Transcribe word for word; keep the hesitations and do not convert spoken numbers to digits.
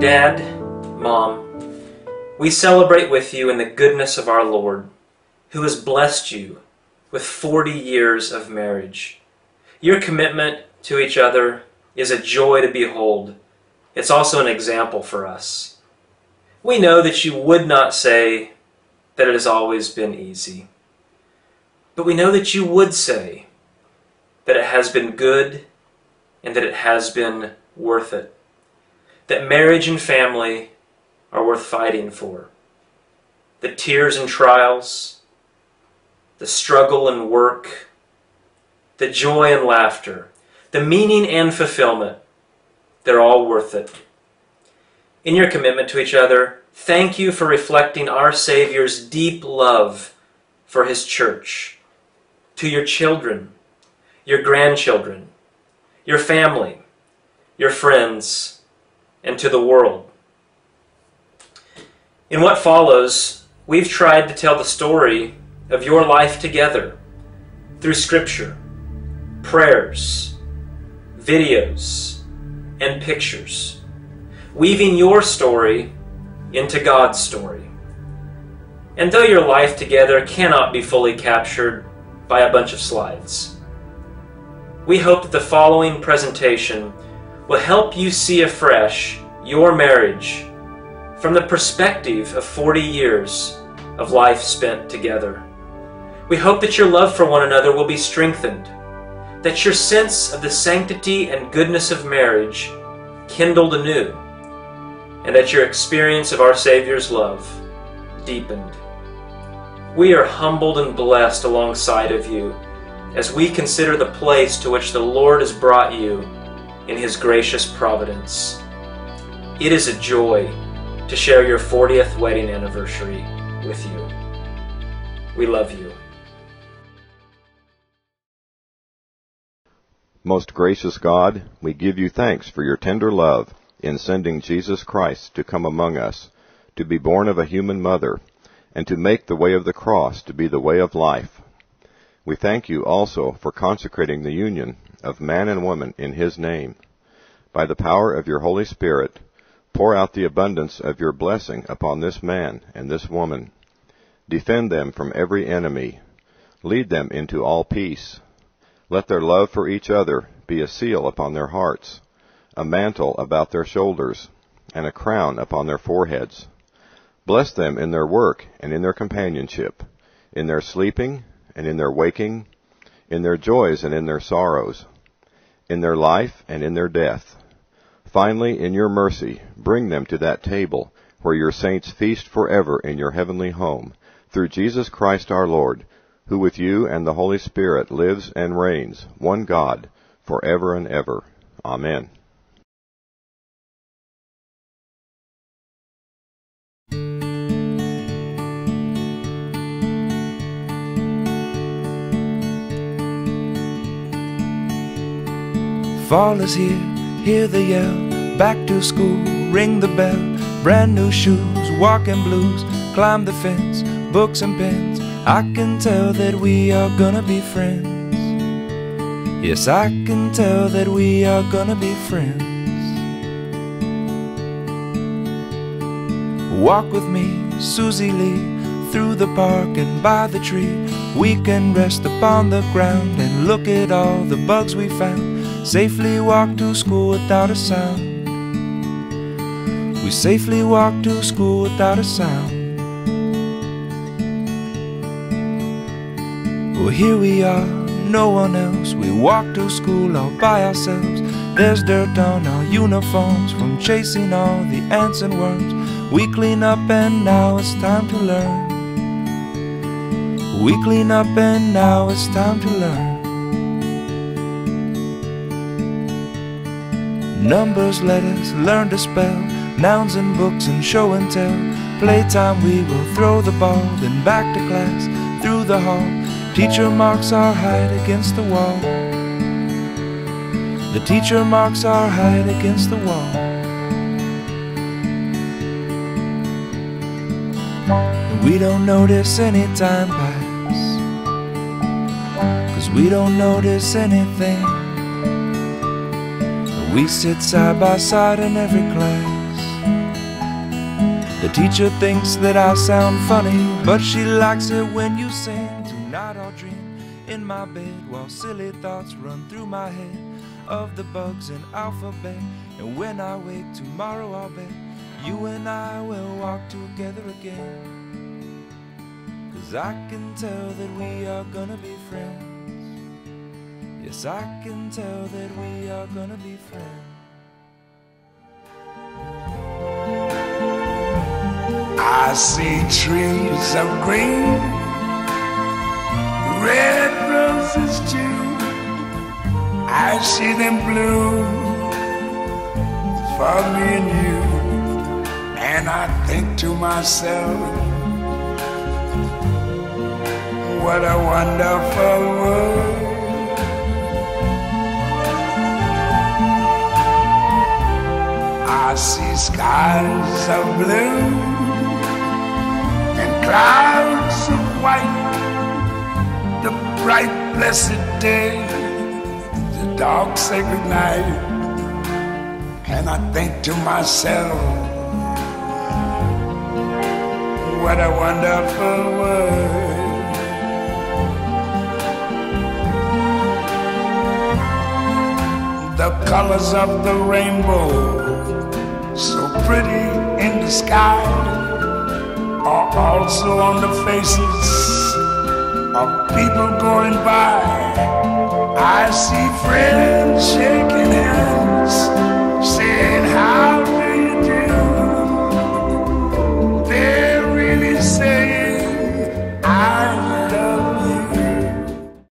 Dad, Mom, we celebrate with you in the goodness of our Lord, who has blessed you with forty years of marriage. Your commitment to each other is a joy to behold. It's also an example for us. We know that you would not say that it has always been easy, but we know that you would say that it has been good and that it has been worth it, that marriage and family are worth fighting for. The tears and trials, the struggle and work, the joy and laughter, the meaning and fulfillment, they're all worth it. In your commitment to each other, thank you for reflecting our Savior's deep love for His church. To your children, your grandchildren, your family, your friends, and to the world. In what follows, we've tried to tell the story of your life together through Scripture, prayers, videos, and pictures, weaving your story into God's story. And though your life together cannot be fully captured by a bunch of slides, we hope that the following presentation will help you see afresh your marriage from the perspective of forty years of life spent together. We hope that your love for one another will be strengthened, that your sense of the sanctity and goodness of marriage kindled anew, and that your experience of our Savior's love deepened. We are humbled and blessed alongside of you as we consider the place to which the Lord has brought you in His gracious providence. It is a joy to share your fortieth wedding anniversary with you. We love you. Most gracious God, we give you thanks for your tender love in sending Jesus Christ to come among us, to be born of a human mother, and to make the way of the cross to be the way of life. We thank you also for consecrating the union of man and woman in His name. By the power of your Holy Spirit, pour out the abundance of your blessing upon this man and this woman. Defend them from every enemy. Lead them into all peace. Let their love for each other be a seal upon their hearts, a mantle about their shoulders, and a crown upon their foreheads. Bless them in their work and in their companionship, in their sleeping and in their waking, in their joys and in their sorrows, in their life and in their death. Finally, in your mercy, bring them to that table where your saints feast forever in your heavenly home, through Jesus Christ our Lord, who with you and the Holy Spirit lives and reigns, one God, forever and ever. Amen. Fall is here, hear the yell, back to school, ring the bell, brand new shoes, walking blues, climb the fence, books and pens. I can tell that we are gonna be friends. Yes, I can tell that we are gonna be friends. Walk with me, Susie Lee, through the park and by the tree. We can rest upon the ground and look at all the bugs we found. Safely walk to school without a sound. We safely walk to school without a sound. Well, here we are, no one else. We walk to school all by ourselves. There's dirt on our uniforms from chasing all the ants and worms. We clean up and now it's time to learn. We clean up and now it's time to learn. Numbers, letters, learn to spell, nouns and books and show and tell. Playtime we will throw the ball, then back to class, through the hall. Teacher marks our height against the wall. The teacher marks our height against the wall. And we don't notice any time pass, 'cause we don't notice anything. We sit side by side in every class. The teacher thinks that I sound funny, but she likes it when you sing. Tonight I'll dream in my bed while silly thoughts run through my head of the bugs in alphabet. And when I wake tomorrow, I'll bet you and I will walk together again. 'Cause I can tell that we are gonna be friends. Yes, I can tell that we are gonna be friends. I see trees of green, red roses too. I see them bloom for me and you. And I think to myself, what a wonderful world. I see skies of blue and clouds of white, the bright blessed day, the dark sacred night. And I think to myself, what a wonderful world. The colors of the rainbow, so pretty in the sky, are also on the faces of people going by. I see friends shaking hands, saying how